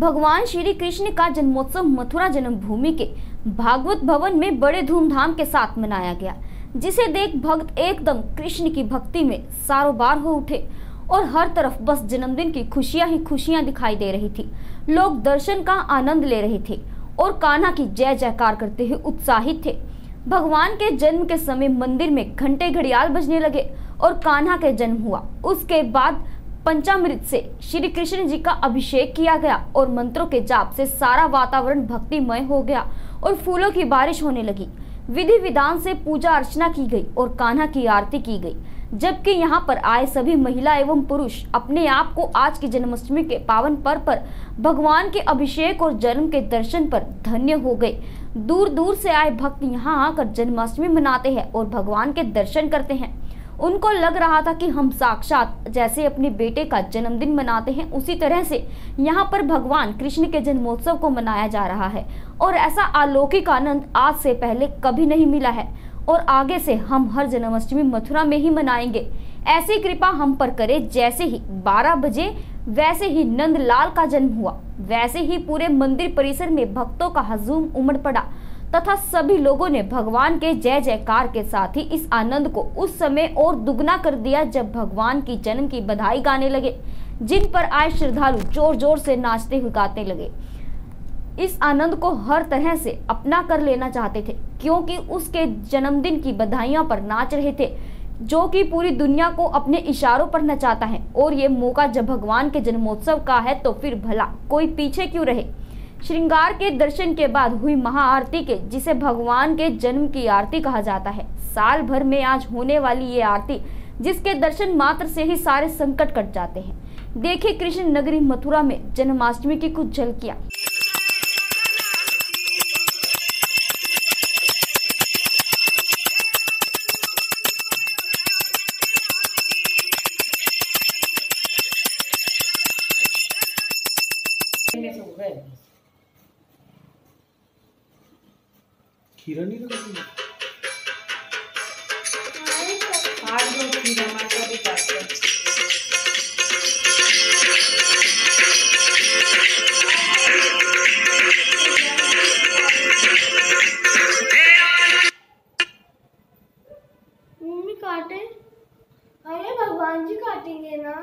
भगवान श्री कृष्ण का जन्मोत्सव मथुरा जन्मभूमि के भागवत भवन में बड़े धूमधाम के साथ मनाया गया, जिसे देख भक्त एकदम कृष्ण की भक्ति में सारोबार हो उठे और हर तरफ बस जन्मदिन की खुशियां ही खुशियां दिखाई दे रही थी। लोग दर्शन का आनंद ले रहे थे और कान्हा की जय जयकार करते हुए उत्साहित थे। भगवान के जन्म के समय मंदिर में घंटे घड़ियाल बजने लगे और कान्हा के जन्म हुआ। उसके बाद पंचामृत से श्री कृष्ण जी का अभिषेक किया गया और मंत्रों के जाप से सारा वातावरण भक्तिमय हो गया और फूलों की बारिश होने लगी। विधि विधान से पूजा अर्चना की गई और कान्हा की आरती की गई, जबकि यहाँ पर आए सभी महिला एवं पुरुष अपने आप को आज की जन्माष्टमी के पावन पर्व पर भगवान के अभिषेक और जन्म के दर्शन पर धन्य हो गए। दूर दूर से आए भक्त यहाँ आकर जन्माष्टमी मनाते हैं और भगवान के दर्शन करते हैं। उनको लग रहा था कि हम साक्षात जैसे अपने बेटे का जन्मदिन मनाते हैं, उसी तरह से यहाँ पर भगवान कृष्ण के जन्मोत्सव को मनाया जा रहा है और ऐसा अलौकिक आनंद आज से पहले कभी नहीं मिला है और आगे से हम हर जन्माष्टमी मथुरा में ही मनाएंगे। ऐसी कृपा हम पर करे। जैसे ही 12 बजे वैसे ही नंदलाल का जन्म हुआ, वैसे ही पूरे मंदिर परिसर में भक्तों का हजूम उमड़ पड़ा तथा सभी लोगों ने भगवान के जय जयकार के साथ ही इस आनंद को उस समय और दुगना कर दिया जब भगवान की जन्म की बधाई गाने लगे, जिन पर आए श्रद्धालु जोर जोर से नाचते हुए गाते लगे। इस आनंद को हर तरह से अपना कर लेना चाहते थे, क्योंकि उसके जन्मदिन की बधाइयां पर नाच रहे थे, जो कि पूरी दुनिया को अपने इशारों पर नचाता है। और ये मौका जब भगवान के जन्मोत्सव का है तो फिर भला कोई पीछे क्यों रहे। श्रृंगार के दर्शन के बाद हुई महाआरती के, जिसे भगवान के जन्म की आरती कहा जाता है। साल भर में आज होने वाली ये आरती, जिसके दर्शन मात्र से ही सारे संकट कट जाते हैं। देखिए कृष्ण नगरी मथुरा में जन्माष्टमी की कुछ झलकियां। खीरा नहीं रखा आज लोग खीरा मार भी खाते हैं। मम्मी काटे? अरे भगवान जी काटेंगे ना।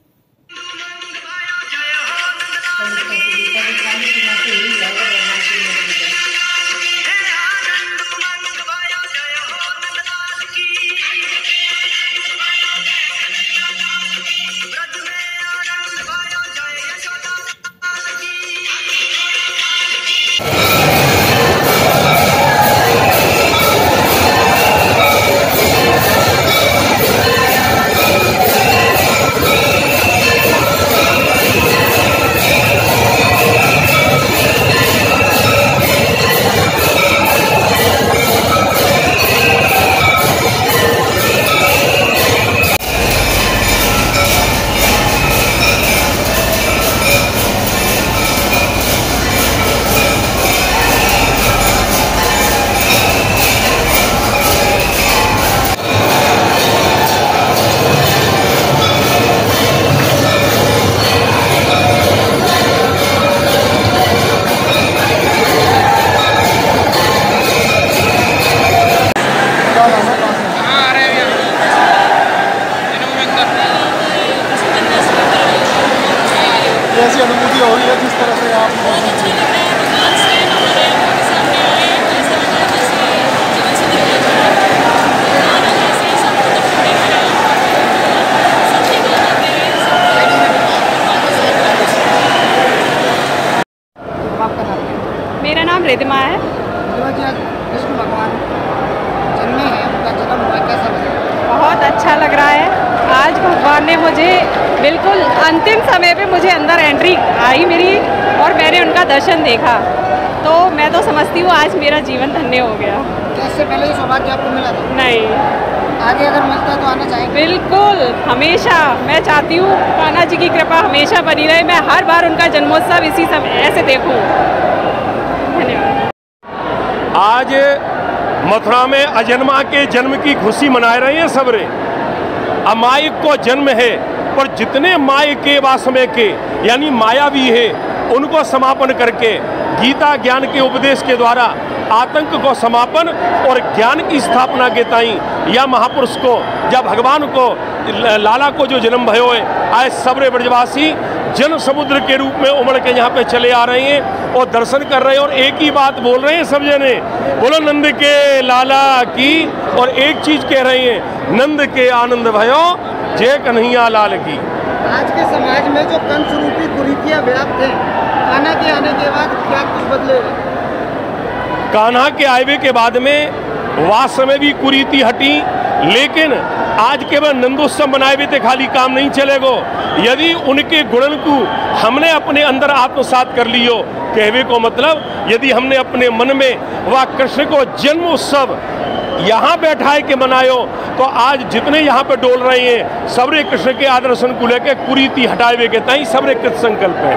कैसी अनुभूति हो रही है जिस तरह से आप मेरा नाम रिद्धिमा है। कृष्ण भगवान जन्मे हैं, उनका जन्म हुआ, कैसा लगा? बहुत अच्छा लग रहा है। आज भगवान ने मुझे बिल्कुल अंतिम समय पे मुझे अंदर एंट्री आई मेरी और मैंने उनका दर्शन देखा, तो मैं तो समझती हूँ आज मेरा जीवन धन्य हो गया। इससे पहले ये सौभाग्य आपको मिला था? नहीं, आगे अगर मिलता है तो आना चाहेंगे? बिल्कुल, हमेशा मैं चाहती हूँ कान्हा जी की कृपा हमेशा बनी रहे, मैं हर बार उनका जन्मोत्सव इसी समय ऐसे देखूँ। धन्यवाद। आज मथुरा में अजन्मा के जन्म की खुशी मना रहे हैं सबरे। अमायिक को जन्म है, पर जितने माय के वास में के यानी माया भी है उनको समापन करके गीता ज्ञान के उपदेश के द्वारा आतंक को समापन और ज्ञान की स्थापना के ताई या महापुरुष को या भगवान को लाला को जो जन्म भयो है, आज सबरे ब्रजवासी जन समुद्र के रूप में उमड़ के यहाँ पे चले आ रहे हैं और दर्शन कर रहे हैं और एक ही बात बोल रहे हैं सब जने, बोलो नंद के लाला की। और एक चीज कह रहे हैं, नंद के आनंद भयो जय कन्हैया लाल की। आज के समाज में जो कंस रूपी कुरीतियां व्याप्त हैं, कान्हा के आने के बाद क्या कुछ बदलेगा? कान्हा के आयवे के बाद में वास्तव में भी कुरीति हटी, लेकिन आज केवल नंदोत्सव मनाए हुए थे खाली काम नहीं चलेगा। यदि उनके गुणन को हमने अपने अंदर आत्मसात कर लियो, कहवे को मतलब यदि हमने अपने मन में वह कृष्ण को जन्म उत्सव यहाँ बैठाए के मनायो, तो आज जितने यहाँ पे डोल रहे हैं सबरे कृष्ण के आदर्शन को लेकर कुरीति हटाए हुए के ताई सबरे कृत संकल्प है।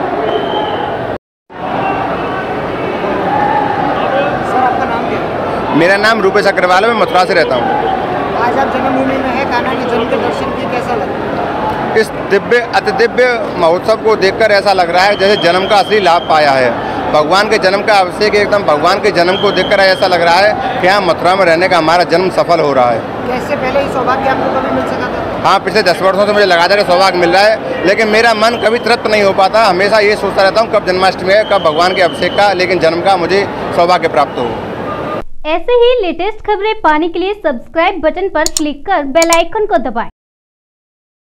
सर, आपका नाम क्या है? मेरा नाम रूपेश अग्रवाल है, मैं मथुरा से रहता हूँ। आज आप जन्मभूमि में है, कान्हा के जन्म के दर्शन किए, कैसा लगा? इस दिव्य अति दिव्य महोत्सव को देखकर ऐसा लग रहा है जैसे जन्म का असली लाभ पाया है। भगवान के जन्म का अभिषेक, एकदम भगवान के जन्म को देखकर ऐसा लग रहा है कि यहाँ मथुरा में रहने का हमारा जन्म सफल हो रहा है। कैसे पहले ही सौभाग्य आपको कभी मिल सका था? हाँ, पिछले 10 वर्षों से मुझे लगातार सौभाग्य मिल रहा है, लेकिन मेरा मन कभी तृप्त नहीं हो पाता। हमेशा ये सोचता रहता हूँ कब जन्माष्टमी है, कब भगवान के अभिषेक का, लेकिन जन्म का मुझे सौभाग्य प्राप्त हो। ऐसे ही लेटेस्ट खबरें पाने के लिए सब्सक्राइब बटन पर क्लिक कर बेल आइकन को दबाएं।